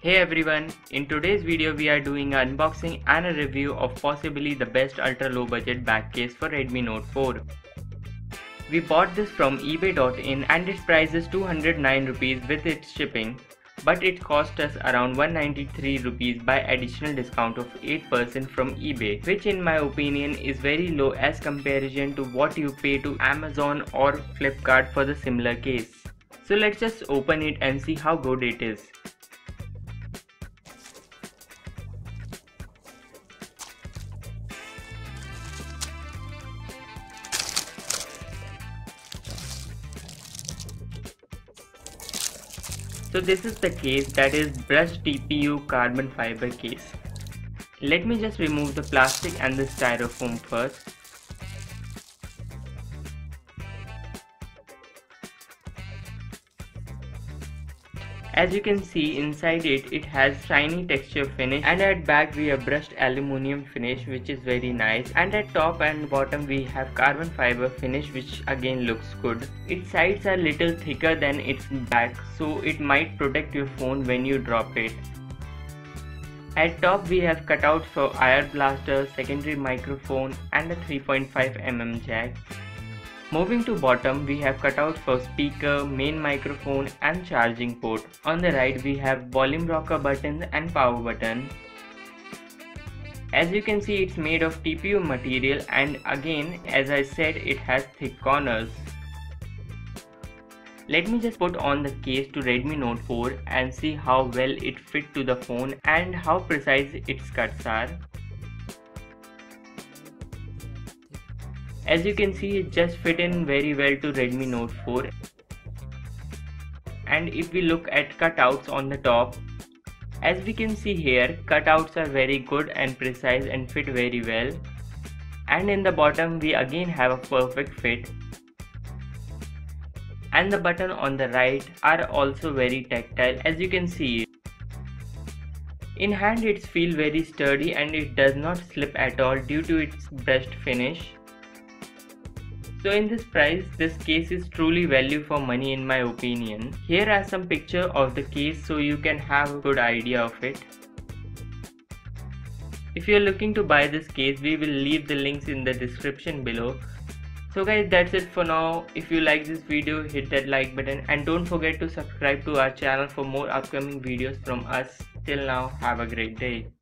Hey everyone, in today's video we are doing an unboxing and a review of possibly the best ultra low budget back case for Redmi Note 4. We bought this from ebay.in and its price is 209 rupees with its shipping, but it cost us around 193 rupees by additional discount of 8% from eBay, which in my opinion is very low as comparison to what you pay to Amazon or Flipkart for the similar case. So let's just open it and see how good it is. So this is the case, that is brushed TPU carbon fiber case. Let me just remove the plastic and the styrofoam first. As you can see, inside it has shiny texture finish, and at back we have brushed aluminium finish, which is very nice, and at top and bottom we have carbon fiber finish, which again looks good. Its sides are little thicker than its back, so it might protect your phone when you drop it. At top we have cutouts for IR blaster, secondary microphone and a 3.5mm jack. Moving to bottom, we have cutouts for speaker, main microphone and charging port. On the right we have volume rocker buttons and power button. As you can see, it's made of TPU material, and again, as I said, it has thick corners. Let me just put on the case to Redmi Note 4 and see how well it fit to the phone and how precise its cuts are. As you can see, it just fit in very well to Redmi Note 4. And if we look at cutouts on the top, as we can see here, cutouts are very good and precise and fit very well. And in the bottom we again have a perfect fit. And the button on the right are also very tactile, as you can see. In hand it feels very sturdy and it does not slip at all due to its brushed finish. So in this price, this case is truly value for money in my opinion. Here are some pictures of the case so you can have a good idea of it. If you are looking to buy this case, we will leave the links in the description below. So guys, that's it for now. If you like this video, hit that like button and don't forget to subscribe to our channel for more upcoming videos from us. Till now, have a great day.